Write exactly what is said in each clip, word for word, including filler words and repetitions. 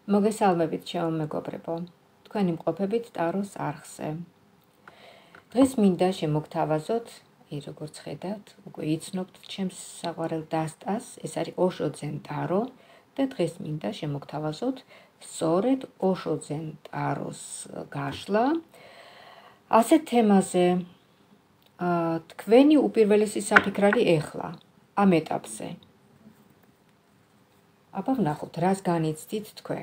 მოგესალმებით ჩემო მეგობრებო, თქვენი მყოფებით ტაროს არხზე. დღეს მინდა შემოგთავაზოთ, როგორც ხედავთ, უკვე იცნობთ ჩემს საყვარელ დასტას, ეს არის ოშო ძენ ტარო და დღეს მინდა შემოგთავაზოთ სწორედ ოშო ძენ ტაროს გაშლა. ასეთ თემაზე თქვენი უპირველესი საფიქრალი ეხლა ამ ეტაპზე. აბა ვნახოთ, რას განიცდით თქვენ.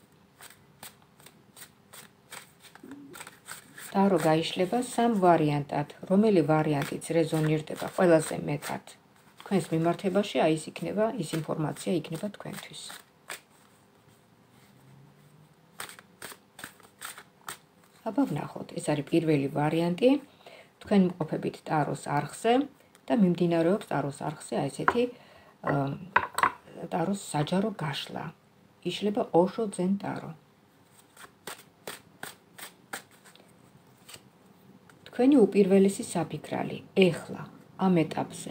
ტარო გაიშლება სამ ვარიანტად, რომელი ვარიანტიც რეზონირდება ყველაზე მეტად. თქვენს მიმართებაში აი ეს იქნება, ის ინფორმაცია იქნება თქვენთვის. აბა ვნახოთ, ეს არის პირველი ვარიანტი, თქვენ მყოფებით ტაროს არხზე და მიმდინარეობს ტაროს არხზე აი ესეთი ტაროს საჯარო გაშლა. იშლება ოშო ძენ ტარო. თქვენი უპირველესი საფიქრალი ეხლა ამ ეტაპზე.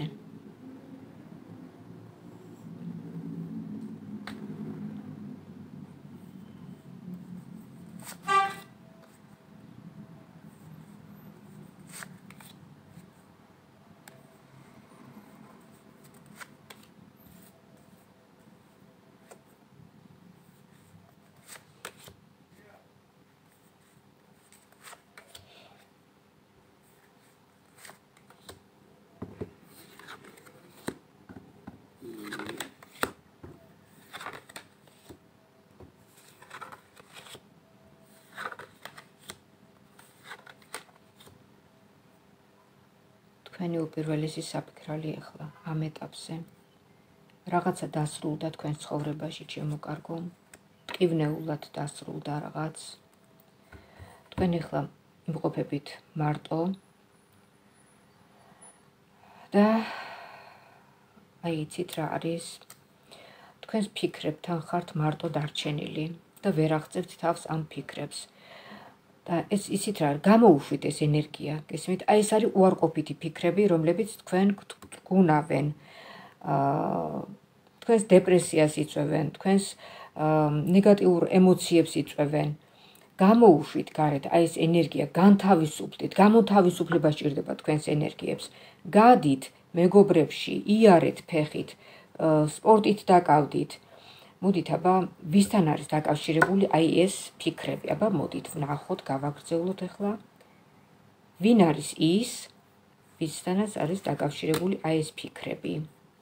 თქვენი უპირველესი საფიქრალი ეხლა ამ ეტაპზე. რაღაცა დასრულდა თქვენ ცხოვრებაში, ჩემო კარგო, ტკივნეულად დასრულდა რაღაც. თქვენ ეხლა იმყოფებით მარტო და აი იცით რა არის, თქვენს ფიქრებთან ხართ მარტო დარჩენილი და ვერ აღწევთ თავს ამ ფიქრებს. და ეს ისიც რა გამოუშვით ეს ენერგია, გესმით? აი ეს არის უარყოფითი ფიქრები, რომლებიც თქვენ გგუნავენ, თქვენს დეპრესიას იწვევენ, თქვენს ნეგატიურ ემოციებს იწვევენ. გამოუშვით გარეთ აი ეს ენერგია, განთავისუფლდით, გამოთავისუფლება სჭირდება თქვენს ენერგიებს. გადით მეგობრებში, იარეთ ფეხით, სპორტით დაკავდით. მოდით, აბა, ვისთან არის დაკავშირებული აი ეს ფიქრები? აბა, მოდით, ვნახოთ, გავაგრძელოთ ახლა. ვინ არის ის, ვისთანაც არის დაკავშირებული აი ეს ფიქრები?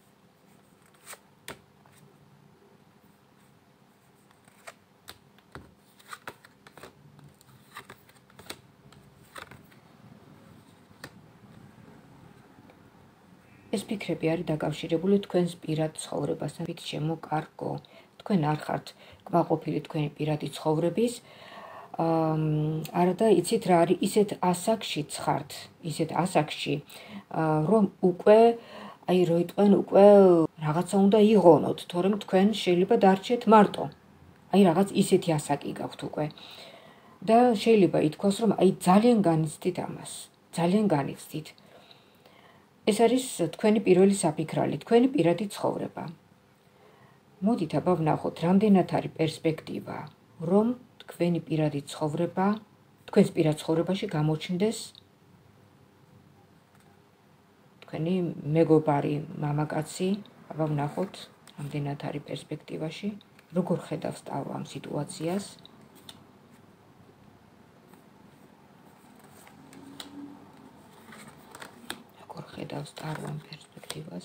ეს ფიქრები არის დაკავშირებული თქვენს პირად ცხოვრებასთან, ვით ჩემო კარგო. თქვენ არ ხართ კმაყოფილი თქვენი პირადი ცხოვრების, არა და იცით რა არის, ისეთ ასაკში ხართ, ისეთ ასაკში, რომ უკვე, აი რო იტყვენ, უკვე რაღაცა უნდა იღონოთ, თორემ თქვენ შეიძლება დარჩეთ მარტო. აი რაღაც ისეთი ასაკი გაქვთ უკვე. და შეიძლება ითქვას, რომ აი ძალიან განიცდით ამას, ძალიან განიცდით. ეს არის თქვენი პირველი საფიქრალი, თქვენი პირადი ცხოვრება. მოდით, აბა ვნახოთ, რამდენად არის პერსპექტივა, რომ თქვენი პირადი ცხოვრება, თქვენს პირად ცხოვრებაში გამოჩნდეს თქვენი მეგობარი, მამაკაცი, აბა ვნახოთ, რამდენად არის პერსპექტივაში, როგორ ხედავს ტარო ამ სიტუაციას. როგორ ხედავს ტარო ამ პერსპექტივას.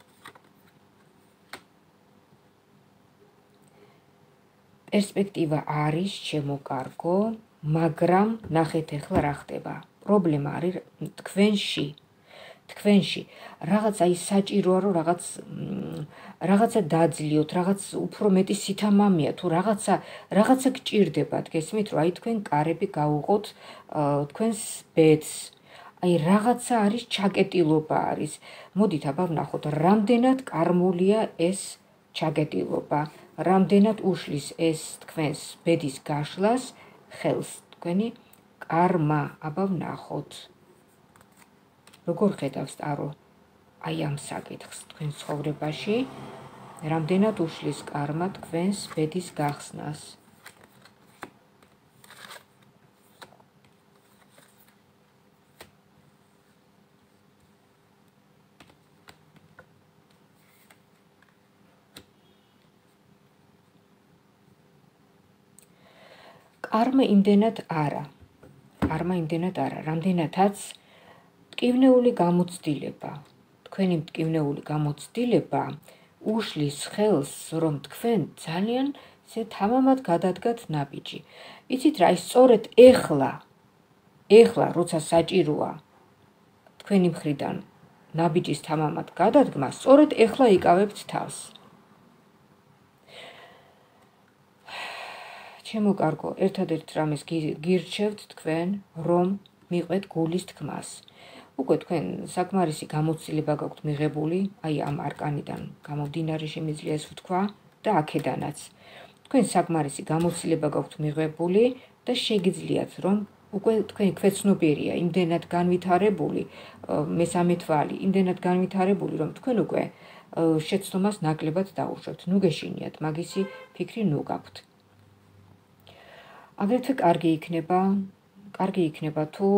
პერსპექტივა არის ჩემო კარგო, მაგრამ ნახეთ ახლა რა ხდება. პრობლემა არის თქვენში. თქვენში რაღაც აი საჭიროა, რომ რაღაც რაღაცა დაძლიოთ, რაღაც უფრო მეტი სითამამეა, თუ რაღაცა რაღაცა გჭირდებათ, გესმით, რომ აი თქვენ კარები გაუღოთ თქვენს ბედს. აი რაღაცა არის, ჩაკეტილობა არის. მოდით, აბა ვნახოთ, რამდენად კარმულია ეს ჩაკეტილობა. რამდენად უშლის ეს თქვენს ბედის გაშლას ხელს თქვენი კარმა. აბა ვნახოთ. როგორ ხედავს ტარო აი ამ საკითხს თქვენ ცხოვრებაში, რამდენად უშლის კარმა თქვენს ბედის გახსნას. კარმა იმდენად არა. კარმა იმდენად არა. რამდენადაც მტკივნეული გამოცდილება, თქვენი მტკივნეული გამოცდილება უშლის ხელს, რომ თქვენ ძალიან ისე თამამად გადადგათ ნაბიჯი. იცით რა, ის სწორედ ეხლა, ეხლა როცა საჭიროა თქვენი მხრიდან ნაბიჯის თამამად გადადგმა, სწორედ ეხლა იკავებთ თავს. ჩემო კარგო, ერთადერთ რამეს გირჩევთ თქვენ, რომ მიყვეთ გულის თქმას. უკვე თქვენ საკმარისი გამოცდილება გაქვთ მიღებული, აი ამ არკანიდან გამომდინარე შემიძლია ეს ვთქვა და აქედანაც. თქვენ საკმარისი გამოცდილება გაქვთ მიღებული და შეგიძლიათ რომ უკვე თქვენი ქვეცნობიერია იმდენად განვითარებული, მესამე თვალი, იმდენად განვითარებული, რომ თქვენ უკვე შეცდომას ნაკლებად დაუშვებთ. ნუ გეშინიათ, მაგისი ფიქრი ნუ გაქვთ. აგრეთვე კარგი იქნება, კარგი იქნება თუ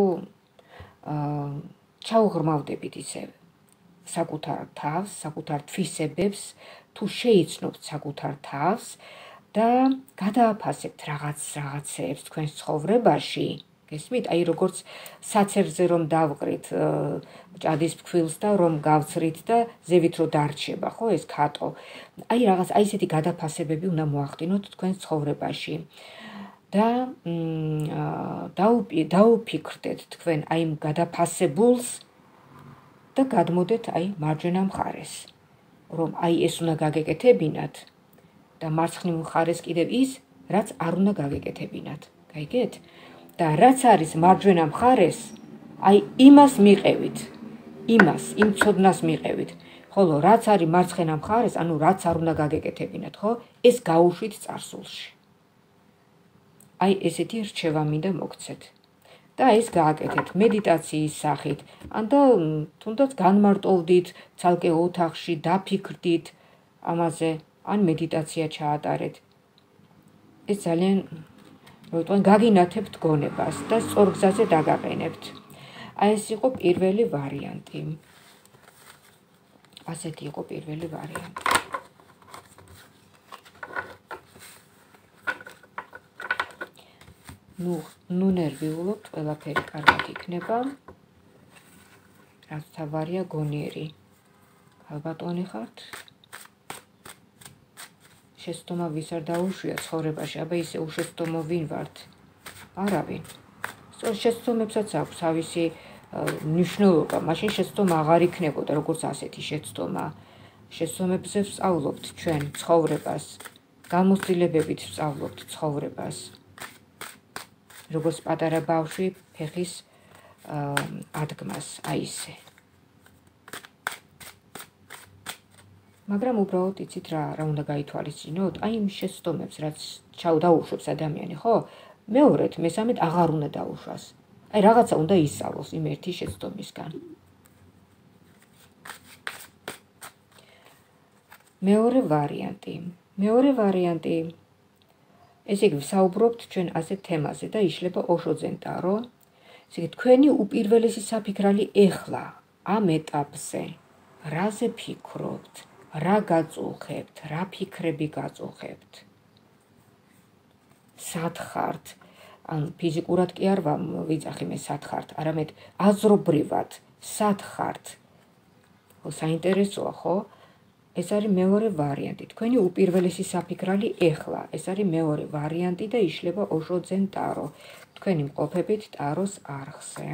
ჩაუღრმავდებით ისე საკუთარ თავს, საკუთარ თვისებებს, თუ შეიცნობთ საკუთარ თავს და გადააფასებთ რაღაც რაღაცეებს თქვენს ცხოვრებაში. გესმით, აი როგორც საცერზე რომ დავყრით ჭადის ფქვილს და რომ გავცრით და ზევით რო დარჩება, ხო, ეს ქატო. აი რაღაც აი ესეთი გადაფასებები უნდა მოახდინოთ თქვენს ცხოვრებაში. და დაუფიქრდეთ თქვენ აი იმ გადაფასებულს და გადმოდეთ აი მარჯვენა მხარეს, რომ აი ეს უნდა გაგეკეთებინათ და მარცხნივ მხარეს კიდევ ის, რაც არ უნდა გაგეკეთებინათ. გაიგეთ? და რაც არის მარჯვენა მხარეს, აი იმას მიყევით, იმას, იმ ცოდნას მიყევით. ხოლო რაც არის მარცხენა მხარეს, ანუ რაც არ უნდა გაგეკეთებინათ, ხო? ეს გაუშვით წარსულში. აი ესეთი რჩევა მინდა მოგცეთ. და ეს გააკეთეთ მედიტაციის სახით, ან და თუნდაც განმარტოვდით ცალკე ოთახში, დაფიქრდით ამაზე, ან მედიტაცია ჩაატარეთ. ეს ძალიან როიტყვენ გაგინათებთ გონებას და სწორ გზაზე დაგაყენებთ. აი ეს იყო პირველი ვარიანტი. ასეთი იყო პირველი ვარიანტი. ნუ ნუ ნერვიულობთ, ყველაფერი კარგად იქნება. რაც თავარია გონიერი. ალბათონი ხართ? შეცდომა ვის არ დაუშვია ცხოვრებაში, აბა ისე უშეცდომო ვინ ვართ? არავინ. სწორ შეცდომებსაც აქვს თავისი მნიშვნელობა, მაშინ შეცდომა აღარ იქნებოდა, როგორც ასეთი შეცდომა. შეცდომებზე ვსწავლობთ ჩვენ ცხოვრებას, გამოცდილებებით ვსწავლობთ ცხოვრებას. როგორც პატარა ბავშვი ფეხის ადგმას, აი ესე. მაგრამ უბრალოდ იცით რა, რა უნდა გაითვალისწინოთ? აი იმ შეცდომებს, რაც ჩაუდაუშვებს ადამიანი, ხო? მეორედ, მესამედ აღარ უნდა დაუშვას. აი რაღაცა უნდა ისწავლოს იმ ერთი შეცდომისგან. მეორე ვარიანტი. მეორე ვარიანტი. ესე იგი, ვსაუბრობთ ჩვენ ასეთ თემაზე და იშლება ოშოძენ ტარო. ესე იგი, თქვენი უპირველესი საფიქრალი ეხლა, ამ ეტაპზე, რაზე ფიქრობთ, რა გაწუხებთ, რა ფიქრები გაწუხებთ. სად ხართ, ან ფიზიკურად კი არ ვიძახი მე სად ხართ, არამედ აზრობრივად, სად ხართ. საინტერესოა, ხო? ეს არის მეორე ვარიანტი. თქვენი უპირველესი საფიქრალი ეხლა. ეს არის მეორე ვარიანტი და იშლება ოშოძენ ტარო. თქვენი მყოფებით ტაროს არხზე.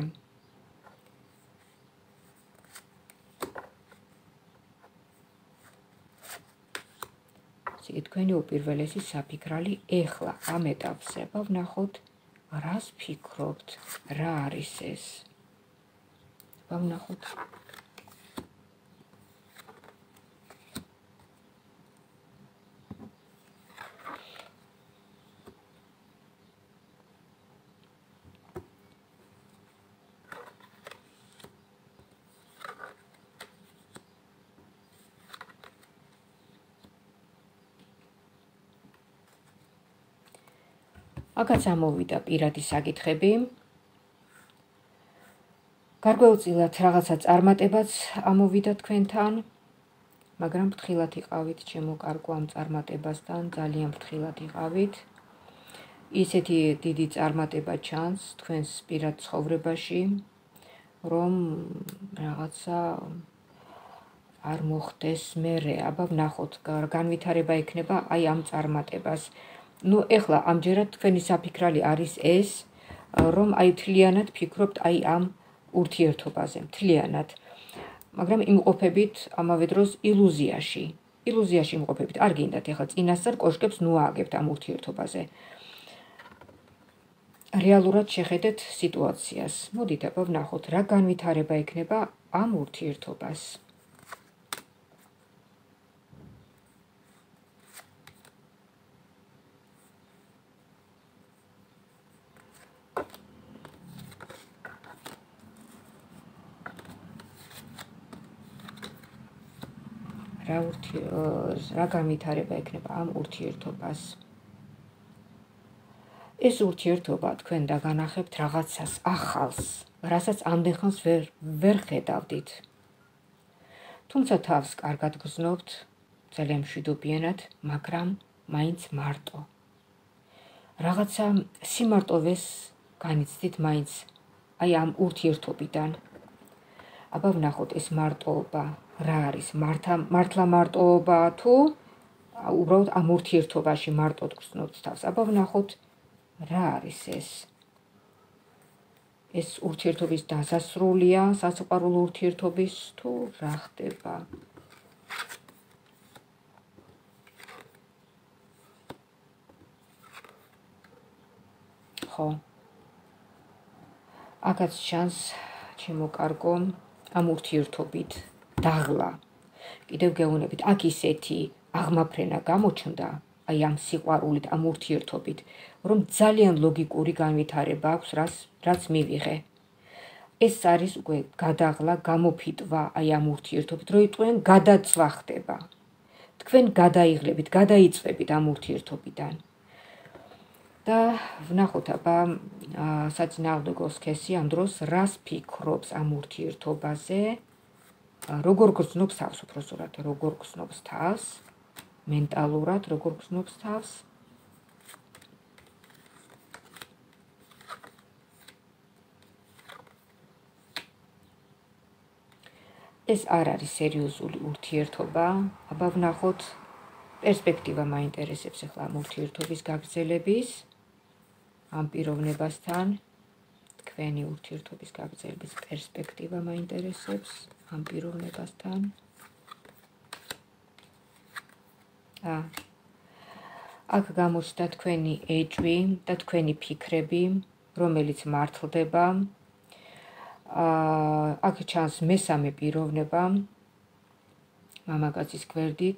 თქვენი უპირველესი საფიქრალი ეხლა ამ ეტაპზე. ვნახოთ, რას ფიქრობთ, რა არის ეს. ვნახოთ. აქაც ამოვიდა პირადი საკითხები. გარკვეულწილად რაღაცა წარმატებაც ამოვიდა თქვენთან, მაგრამ ფრთხილად იყავით, ჩემო კარგო, ამ წარმატებასთან, ძალიან ფრთხილად იყავით. ისეთი დიდი წარმატება ჩანს თქვენს პირად ცხოვრებაში, რომ რაღაცა არ მოხდეს მერე, აბა ვნახოთ, განვითარება ექნება აი ამ წარმატებას. ნუ ეხლა ამჯერად თქვენი საფიქრალი არის ეს, რომ აი მთლიანად ფიქრობთ აი ამ ურთიერთობაზე, მთლიანად. მაგრამ იმყოფებით ამავე დროს ილუზიაში. ილუზიაში იმყოფებით, არ გინდათ ეხლა წინასწარ კოშკებს ნუ ააგებთ ამ ურთიერთობაზე. რეალურად შეხედეთ სიტუაციას. მოდით აბა ვნახოთ, რა განვითარება ექნება ამ ურთიერთობას. რა რა განვითარება ექნება ამ ურთიერთობას. ეს ურთიერთობა თქვენ დაგანახებთ რაღაცას ახალს, რასაც ამდენ ხანს ვერ ვერ ხედავდით. თუმცა თავს კარგად გრძნობთ, ძალიან მშვიდობიანად, მაგრამ მაინც მარტო. რაღაცა სიმარტოვეს განიცდით მაინც აი ამ ურთიერთობიდან. აბა ვნახოთ ეს მარტოობა რა არის, მართლა მარტოობა თუ უბრალოდ ამ ურთიერთობაში მარტოდ გრძნობთ თავს. აბა ვნახოთ რა არის ეს. ეს ურთიერთობის დასასრულია, სასიყვარულო ურთიერთობის თუ რა ხდება. ხო. აქაც ჩანს ჩემო კარგო ამ ურთიერთობით დაღლა. კიდევ გეუბნებით, აქ ისეთი აღმაფრენა გამოჩნდა, აი ამ სიყვარულით, ამ ურთიერთობით, რომ ძალიან ლოგიკური განვითარება აქვს, რაც მივიღე. ეს არის უკვე გადაღლა, გამოფიტვა აი ამ ურთიერთობით, რომ თქვენ გადაცვა ხდება. თქვენ გადაიღლებით, გადაიწვევით ამ ურთიერთობიდან. და ვნახოთ აბა საწინააღმდეგო სქესი ამ დროს რას ფიქრობს ამ ურთიერთობაზე, როგორ გრძნობს თავს, უბრალოდ როგორ გრძნობს თავს, მენტალურად როგორ გრძნობს თავს. ეს არ არის სერიოზული ურთიერთობა, აბა ვნახოთ პერსპექტივა მაინტერესებს ახლა ამ ურთიერთობის გაგრძელების, ამ პიროვნებასთან, თქვენი ურთიერთობის გაგრძელების პერსპექტივა მაინტერესებს ამ პიროვნებასთან. აქ გამოჩნდა თქვენი ეჭვი და თქვენი ფიქრები, რომელიც მართლდება. აქ ჩანს მესამე პიროვნება, მამაკაცის გვერდით.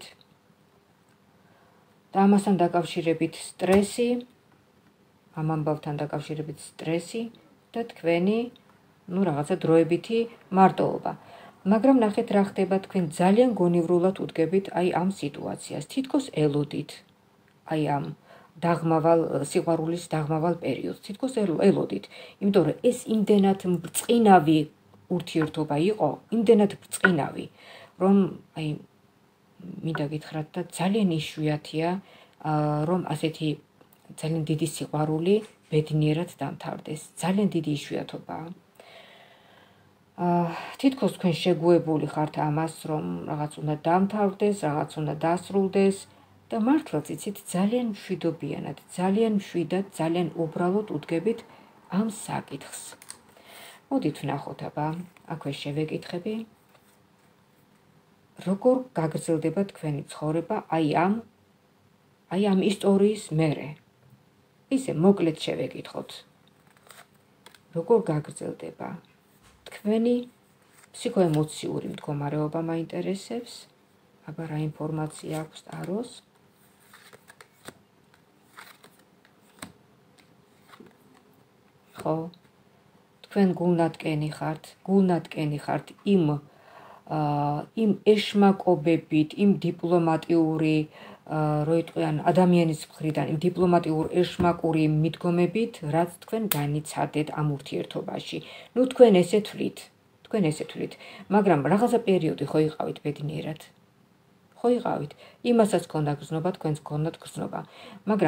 და ამასთან დაკავშირებით სტრესი, ამ ამბავთან დაკავშირებით სტრესი და თქვენი, ну, რაღაცა დროებითი მარტოობა. მაგრამ ნახეთ რა ხდება, თქვენ ძალიან გონივრულად უდგებით აი ამ სიტუაციას, თითქოს ელოდით. აი ამ დაღმავალ სიყვარულის დაღმავალ პერიოდს, თითქოს ელოდით, იმიტომ რომ ეს იმდენად ბრწყინავი ურთიერთობა იყო, იმდენად ბრწყინავი, რომ აი მინდა გითხრათ და ძალიან იშვიათია, რომ ასეთი ძალიან დიდი სიყვარული ბედნიერად დამთავრდეს. ძალიან დიდი იშვიათობაა. თითქოს თქვენ შეგუებული ხართ ამას, რომ რაღაც უნდა დამთავრდეს, რაღაც უნდა დასრულდეს და მართლაც იცით, ძალიან მშვიდობიანად, ძალიან მშვიდად, ძალიან უბრალოდ უდგებით ამ საკითხს. მოდით ვნახოთ აბა, აქვე შევეკითხები. როგორ გაგრძელდება თქვენი ცხოვრება აი ამ აი ამ ისტორიის მერე. ისე მოკლედ შევეკითხოთ. როგორ გაგრძელდება თქვენი ფსიქოემოციური მდგომარეობა მაინტერესებს. აბა რა ინფორმაცია აქვს ტაროს. ხო, თქვენ გულნატკენი ხართ, გულნატკენი ხართ იმ იმ ეშმაკობებით, იმ დიპლომატიური, რო იტყვიან ადამიანის მხრიდან, იმ დიპლომატიურ ეშმაკური მიდგომებით, რაც თქვენ განიცადეთ ამ ურთიერთობაში. ნუ თქვენ ესე თვლით, თქვენ ესე თვლით, მაგრამ რაღაცა პერიოდი ხო იყავით ბედნიერად. ხო იყავით, იმასაც გქონდა გრძნობა, თქვენს გქონდათ გრძნობა, მაგრამ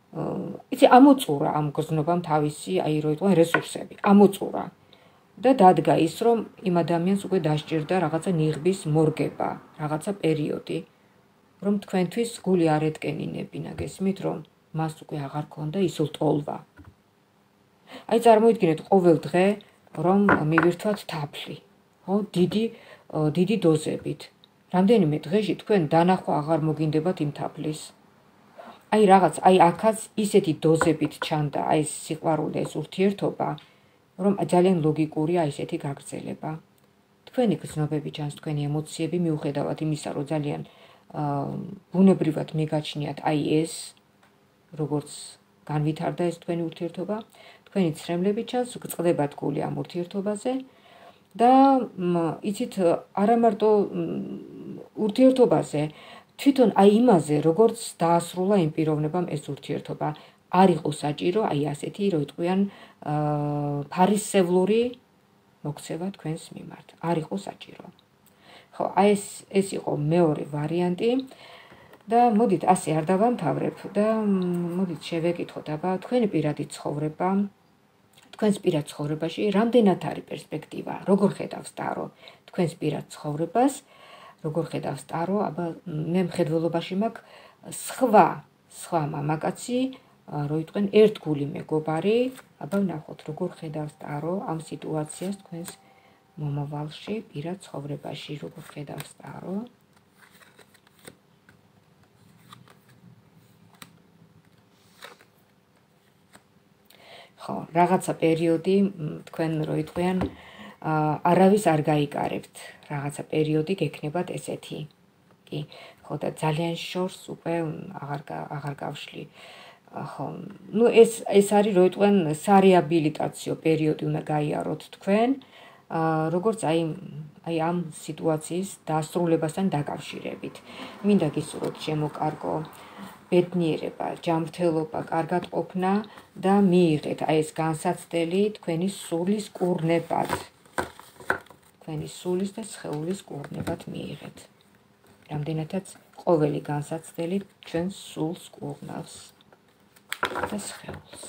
იცი ამოწურა ამ გზნობამ თავისი აი რო იტყვიან რესურსები ამოწურა და დადგა ის რომ იმ ადამიანს უკვე დასჭირდა რაღაცა ნიღბის მორგება რაღაცა პერიოდი რომ თქვენთვის გული არ ეტკენინებინა გესმით რომ მას უკვე აღარ ქონდა ისულ ტოლვა აი წარმოიდგინეთ ყოველ დღე რომ მივირთვათ თაფლი ხო დიდი დიდი დოზებით რამდენიმე დღეში თქვენ დანახვა აღარ მოგინდებათ იმ თაფლის აი რაღაც აი აქაც ისეთი დოზებით ჩანდა აი ეს სიყვარული ეს ურთიერთობა რომ ძალიან ლოგიკურია ისეთი გაგრძელება თქვენი გრძნობები ჩანს თქვენი ემოციები მიუხედავად იმისა რომ ძალიან ბუნებრივად მიგაჩნიათ აი ეს როგორც განვითარდა ეს თქვენი ურთიერთობა თქვენი ცრემლები ჩანს გწყდებათ გული ამ ურთიერთობაზე და იცით არა მარტო ურთიერთობაზე თვითონ აი იმაზე როგორც დაასრულა იმ პიროვნებამ ეს ურთიერთობა არ იყო საჭირო აი ასეთი რო იტყვიან ფარისევლური მოქცევა თქვენს მიმართ არ იყო საჭირო ხო აი ეს ეს იყო მეორე ვარიანტი და მოდით ასე არ დავამთავრებ და მოდით შევეკითხოთ აბა თქვენი პირადი ცხოვრება თქვენს პირად ცხოვრებაში რამდენად არის პერსპექტივა როგორ ხედავს ტარო თქვენს პირად ცხოვრებას როგორ ხედავს ტარო აბა მე მხედველობაში მაქვს სხვა სხვა მამაკაცი რო იტყვენ ერთგული მეგობარი აბა ვნახოთ როგორ ხედავს ტარო ამ სიტუაციას თქვენს მომავალში პირად ცხოვრებაში როგორ ხედავს ტარო ხო რაღაცა პერიოდი თქვენ რო იტყვიან არავის არ გაიკარებთ რაღაცა პერიოდი გექნებათ ესეთი კი ხო და ძალიან შორს უკვე აღარ აღარ გავშლი ხო ნუ ეს ეს არის რო იტყვიან სარეაბილიტაციო პერიოდი უნდა გაიაროთ თქვენ როგორც აი აი ამ სიტუაციის დასრულებასთან დაკავშირებით მინდა გისურვოთ შემოკარგო ბედნიერება ჯანმრთელობა კარგად ყოფნა და მიიღეთ აი ეს განსაცდელი თქვენი სულის კურნებად თქვენი სულის და სხეულის კურნებად მიიღეთ რამდენადაც ყოველი განსაცდელი ჩვენს სულს კურნავს და სხეულს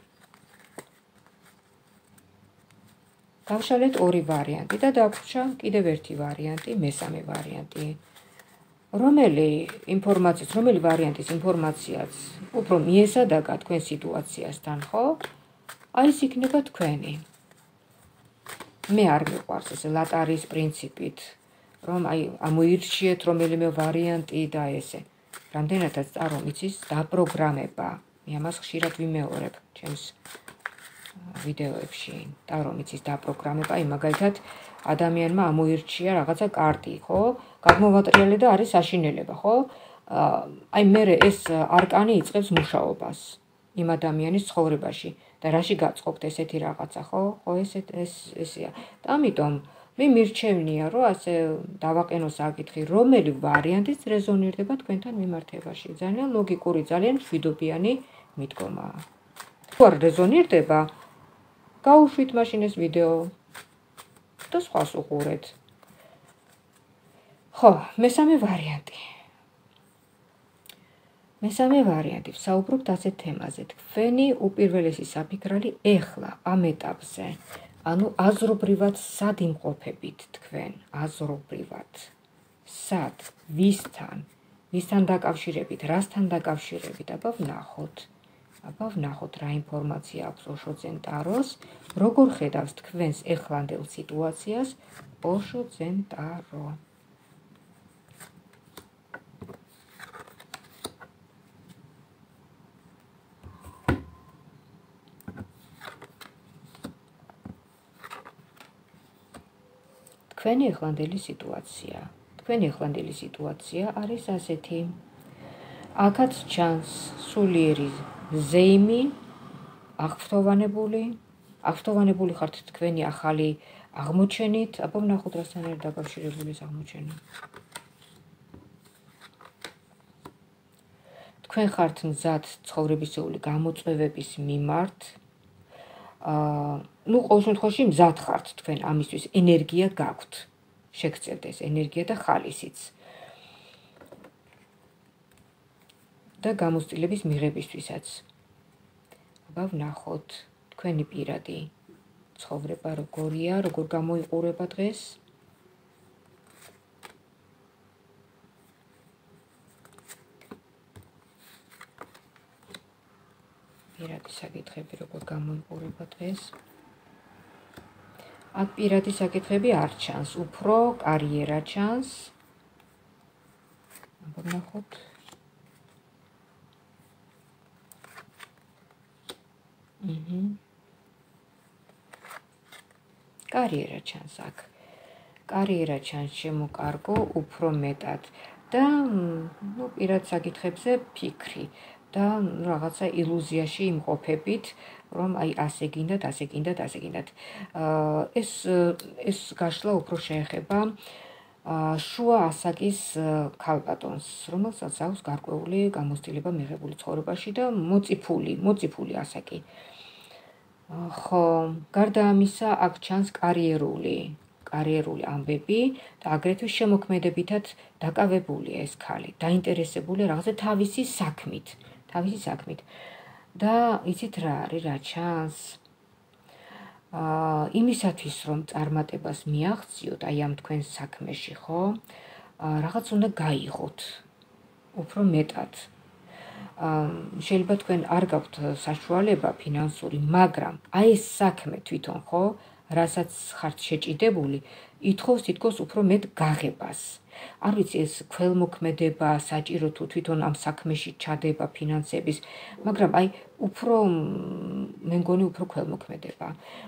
გავშალეთ ორი ვარიანტი და დაგვრჩა კიდევ ერთი ვარიანტი მესამე ვარიანტი რომელი ინფორმაციას რომელი ვარიანტის ინფორმაციაც უფრო მიესადაგა თქვენ სიტუაციასთან ხო აი ეს იქნება თქვენი მე არ მიყვარს ეს ლატარიის პრინციპით რომ აი ამოირჩიეთ რომელიმე ვარიანტი და ესე რამდენადაც ტარო მიცის დაპროგრამება მე ამას ხშირად ვიმეორებ ჩემს ვიდეოებში ტარო მიცის დაპროგრამება აი მაგალითად ადამიანმა ამოირჩია რაღაცა კარტი ხო გამოვატრიალე და არის საშინელება ხო აი მე ეს არკანი იწყებს მუშაობას იმ ადამიანის ცხოვრებაში და რაში გაწყობთ ესეთი რაღაცა ხო ხო ესე ეს ესეა და ამიტომ მე მირჩევნია რომ ასე დავაყენო საკითხი რომელი ვარიანტიც რეზონირდება თქვენთან მიმართებაში ძალიან ლოგიკური ძალიან მშვიდობიანი მიდგომაა თუ არ რეზონირდება გაუშვით მაშინ ეს ვიდეო და სხვას უყურეთ ხო მესამე ვარიანტი მესამე ვარიანტი ვსაუბრობთ ასეთ თემაზე თქვენი უპირველესი საფიქრალი ეხლა ამ ეტაპზე ანუ აზრობრივად სად იმყოფებით თქვენ აზრობრივად სად ვისთან ვისთან დაკავშირებით რასთან დაკავშირებით აბა ვნახოთ აბა ვნახოთ რა ინფორმაცია აქვს ოშოძენ ტაროს როგორ ხედავს თქვენს ეხლანდელ სიტუაციას ოშოძენ ტარო თქვენი ეხლანდელი სიტუაცია თქვენი ეხლანდელი სიტუაცია არის ასეთი აქაც ჩანს სულიერი ზეიმი აღფრთოვანებული აღფრთოვანებული ხართ თქვენი ახალი აღმოჩენით აბა ვნახოთ რასთან არის დაკავშირებული ეს აღმოჩენა თქვენ ხართ მზად ცხოვრებისეული გამოწვევების მიმართ აა ну ყოველ შემთხვევაში მზად ხართ თქვენ ამისთვის ენერგია გაქვთ შეგწევთ ეს ენერგია და ხალისიც და გამოცდილების მიღებისთვისაც. აბა ვნახოთ თქვენი პირადი ცხოვრება როგორია, როგორ გამოიყურება დღეს. პირადი საკითხები როგორ გამოიყურება დღეს. აქ პირადი საკითხები არ ჩანს, უფრო კარიერა ჩანს. აბა ვნახოთ. აჰა. კარიერა ჩანს აქ. კარიერა ჩანს შემოკარგო უფრო მეტად და ნუ პირად საკითხებზე ფიქრი და რაღაცა ილუზიაში იმყოფებით, რომ აი ასე გინდათ, ასე გინდათ, ასე გინდათ. ეს ეს გაშლა უფრო შეეხება შუა ასაკის ქალბატონს, რომელსაც აქვს გარკვეული გამოცდილება მიღებული ცხოვრებაში და მოწიფული, მოწიფული ასაკი. ხო, გარდა ამისა, აქ ჩანს კარიერული, კარიერული ამბები და აგრეთვე შემოქმედებითად დაკავებულია ეს ქალი, დაინტერესებული რაღაცა თავისი საქმით, თავისი საქმით. და იცით რა არის, რა ჩანს? აა იმისათვის რომ წარმატებას მიაღწიოთ აი ამ თქვენ საქმეში, ხო? რაღაც უნდა გაიღოთ უფრო მეტად. შეიძლება თქვენ არ გაქვთ საშუალება ფინანსური, მაგრამ აი ეს საქმე თვითონ, ხო, რასაც ხართ შეჭიდებული, ითხოვს თითქოს უფრო მეტ გაღებას. არ ვიცი ეს ქველმოქმედება, საჭირო თუ თვითონ ამ საქმეში ჩადება ფინანსების, მაგრამ აი უფრო მე მგონი უფრო ქველმოქმედება.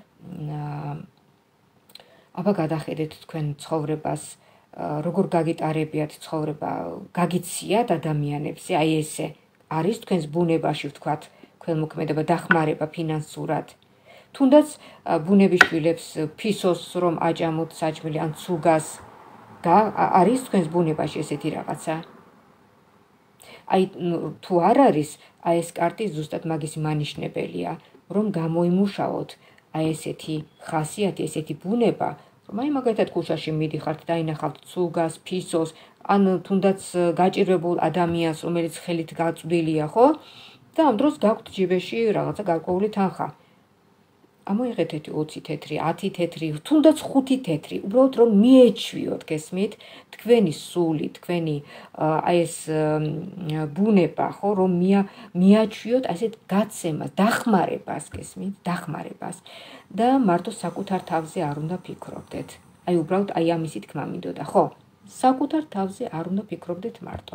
აბა გადახედეთ თქვენ ცხოვრებას, როგორ გაგიტარებიათ ცხოვრება, გაგიციათ ადამიანებზე, აი ესე არის თქვენს ბუნებაში ვთქვათ, ქველმოქმედება, დახმარება ფინანსურად. თუნდაც ბუნების შვილებს ფისოს რომ აჭამოთ საჭმელი ან ცუგას არის თქვენს ბუნებაში ესეთი რაღაცა. აი თუ არ არის, აი ეს კარტი ზუსტად მაგის მანიშნებელია, რომ გამოიმუშაოთ აი ესეთი ხასიათი, ესეთი ბუნება, რომ აი მაგალითად ქუჩაში მიდიხართ, დაინახავთ ცუგას, ფისოს, ან თუნდაც გაჭირვებულ ადამიანს, რომელიც ხელით გაწვდილია, ხო? და ამ დროს გაქვთ ჯიბეში რაღაცა გარკვეული თანხა. ამოიღეთ ოცი თეთრი, ათი თეთრი, თუნდაც ხუთი თეთრი, უბრალოდ რომ მიეჩვიოთ, გესმით, თქვენი სული, თქვენი აი ეს ბუნება, ხო, რომ მიაჩვიოთ ასეთ გაცემას, დახმარებას, გესმით, დახმარებას და მარტო საკუთარ თავზე არ უნდა ფიქრობდეთ. აი უბრალოდ აი ამისი თქმა მინდოდა, ხო? საკუთარ თავზე არ უნდა ფიქრობდეთ მარტო.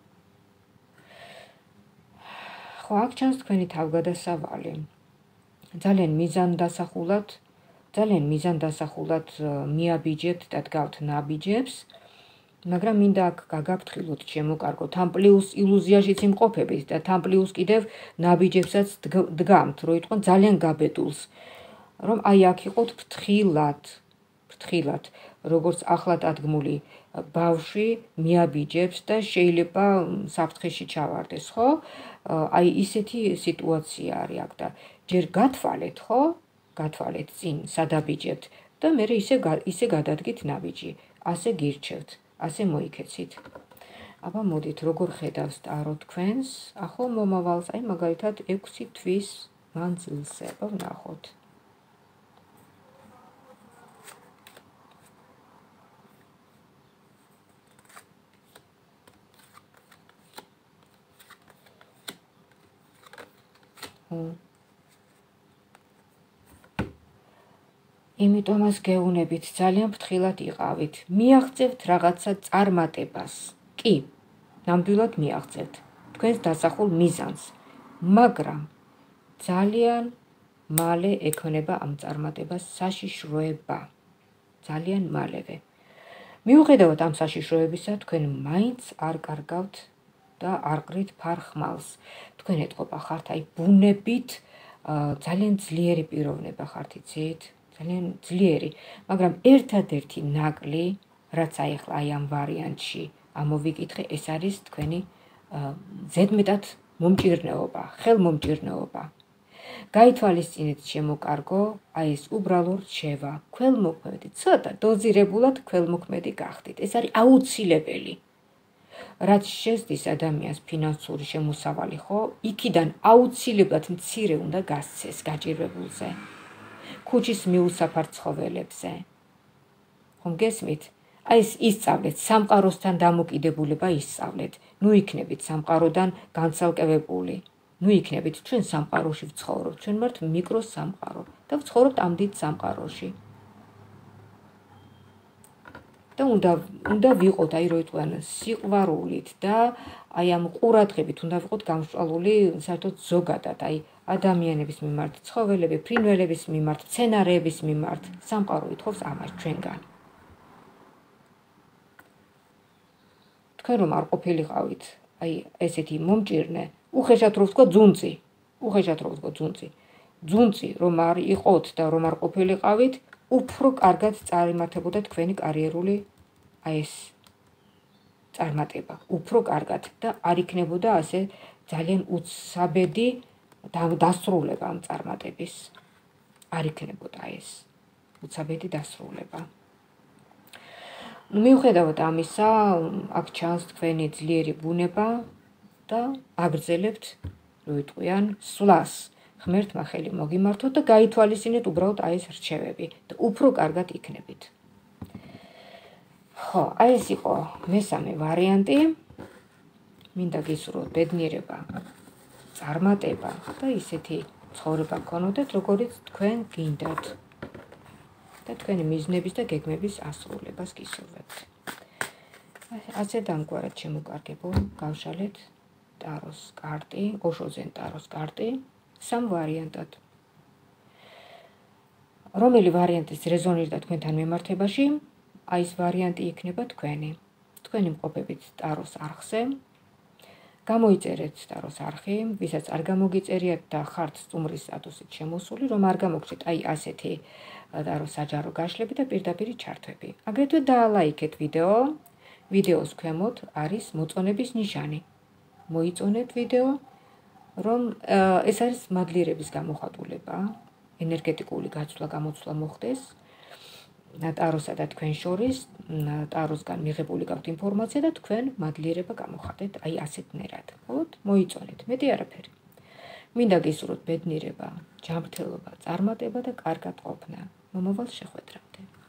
ხო, აქ ჩანს თქვენი თავგადასავალი. ძალიან მიზანდასახულად, ძალიან მიზანდასახულად მიაბიჯებთ და დგავთ ნაბიჯებს, მაგრამ მინდა აქ გაგაფრთხილოთ შემოკარგოთ, ამ პლუს ილუზიაშიც იმყოფებით და თან პლუს კიდევ ნაბიჯებსაც დგამთ, რო იტყვან ძალიან გაბედულს, რომ აი აქ იყოთ ფრთხილად, ფრთხილად, როგორც ახლა დადგმული ბავშვი მიაბიჯებს და შეიძლება საფრთხეში ჩავარდეს, ხო? აი ისეთი სიტუაცია არის აქ და ჯერ გათვალეთ, ხო? გათვალეთ წინ, სადაბიჯებთ და მე ისე ისე გადადგით ნაბიჯი, ასე გირჩევთ, ასე მოიქეცით. აბა მოდით, როგორ ხედავს ტარო თქვენს ახალ მომავალს, აი მაგალითად ექვსი თვის მანძილზე, აბა ვნახოთ. იმიტომაც გეუნებით, ძალიან ფრთხილად იყავით, მიაღწევთ რაღაცა წარმატებას. კი, ნამდვილად მიაღწევთ თქვენს დასახულ მიზანს, მაგრამ ძალიან მალე ექნება ამ წარმატებას საშიშროება. ძალიან მალევე. მიუხედავად ამ საშიშროებისა, თქვენ მაინც არ კარგავთ და არ ყრით ფარხმალს. თქვენ ეთყობა ხართ აი ბუნებით ძალიან ძლიერი პიროვნება ხართ, იცით? ძალიან ძლიერი, მაგრამ ერთადერთი ნაკლი, რაც აი ახლა აი ამ ვარიანტში ამოვიკითხე, ეს არის თქვენი ზედმეტად მომჭირნეობა, ხელმომჭირნეობა. გაითვალისწინეთ შემოკარგო, აი ეს უბრალო რჩევა, ქველმოქმედი, ცოტა დოზირებულად ქველმოქმედი გახდით. ეს არის აუცილებელი. რაც შეცდის ადამიანს ფინანსური შემოსავალი, ხო, იქიდან აუცილებლად მცირე უნდა გასცეს გაჭირვებულზე. ქუჩის მიუსაფარ ცხოველებზე. ხომ გესმით? აი ეს ისწავლეთ, სამყაროსთან დამოკიდებულება ისწავლეთ. ნუ იქნებით სამყაროდან განცალკევებული. ნუ იქნებით ჩვენ სამყაროში ვცხოვრობთ, ჩვენ ვართ მიკროსამყარო და ვცხოვრობთ ამ დიდ სამყაროში. და უნდა უნდა ვიყოთ აი რო იტყვიან სიყვარულით და აი ამ ყურადღებით უნდა ვიყოთ გამსჭვალული საერთოდ ზოგადად აი ადამიანების მიმართ, ცხოველების, ფრინველების მიმართ, მცენარეების მიმართ. სამყარო ითხოვს ამას ჩვენგან. თქვენ რომ არ ყოფილიყავით, აი ესეთი მომჭირნე, უხეშად რო ვთქვა ძუნწი, უხეშად რო ვთქვა ძუნწი. ძუნწი რომ არ იყოთ და რომ არ ყოფილიყავით, უფრო კარგად წარიმართებოდა თქვენი კარიერული აი ეს წარმატება, უფრო კარგად და არ იქნებოდა ასე ძალიან უცაბედი დასრულება ამ წარმატების. არ იქნებოდა ეს უცაბედი დასრულება. მიუხედავად ამისა, აქ ჩანს თქვენი ძლიერი ბუნება და აგრძელებთ, რო იტყვიან, სვლას. ღმერთმა ხელი მოგიმართოთ და გაითვალისწინეთ უბრალოდ აი ეს რჩევები და უფრო კარგად იქნებით. ხო, აი ეს იყო მესამე ვარიანტი. მინდა გისურვოთ ბედნიერება, წარმატება და ისეთი ცხოვრება გქონოდეთ, როგორიც თქვენ გინდათ. და თქვენი მიზნების და გეგმების ასრულებას გისურვებთ. ასე დამგვარად შემოკარგებო, გავშალეთ ტაროს კარტი, ოშო ზენ ტაროს კარტი. სამ ვარიანტად. რომელი ვარიანტის რეზონირდა თქვენთან მიმართებაში, აი ეს ვარიანტი იქნება თქვენი. თქვენი მყოფებით ტაროს არხზე. გამოიწერეთ ტაროს არხი, ვისაც არ გამოგიწერიათ და ხართ სტუმრის სტატუსით შემოსული, რომ არ გამოგჩეთ აი ასეთი ტაროს საჯარო გაშლები და პირდაპირი ჩართვები. აგრეთვე დაალაიქეთ ვიდეო. ვიდეოს ქვემოთ არის მოწონების ნიშანი. მოიწონეთ ვიდეო. რომ ეს არის მადლიერების გამოხატულება, ენერგეტიკული გაცვლა გამოცვლა მოხდეს ტაროსა და თქვენ შორის, ტაროსგან მიღებული გაქვთ ინფორმაცია და თქვენ მადლიერება გამოხატეთ აი ასეთნაირად. ხოლოდ მოიწონეთ, მეტი არაფერი. მინდა გისურვოთ ბედნიერება, ჯანმრთელობა, წარმატება და კარგად ყოფნა. მომავალ შეხვედრამდე.